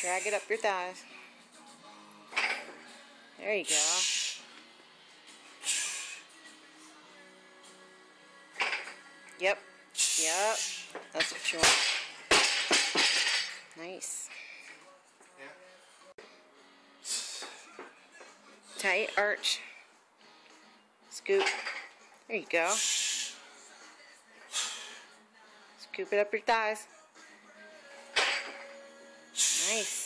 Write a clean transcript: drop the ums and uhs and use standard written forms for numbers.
Drag it up your thighs. There you go. Yep. Yep. That's what you want. Nice. Tight arch. Scoop. There you go. Scoop it up your thighs. Nice.